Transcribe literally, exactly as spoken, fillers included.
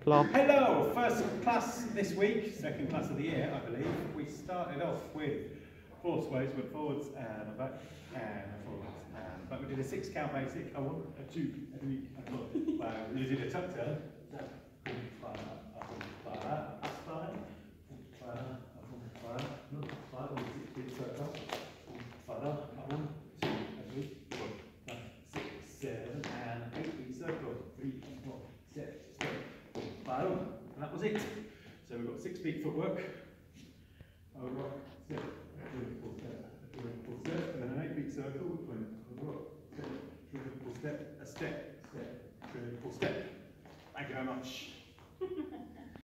club. Hello, first class this week, second class of the year, I believe. We started off with four sways, went forwards and a back and a forwards and a back. We did a six count basic, a one, a two, a three, a four. Wow, we did a tuck turn. And that was it. So we've got six feet footwork.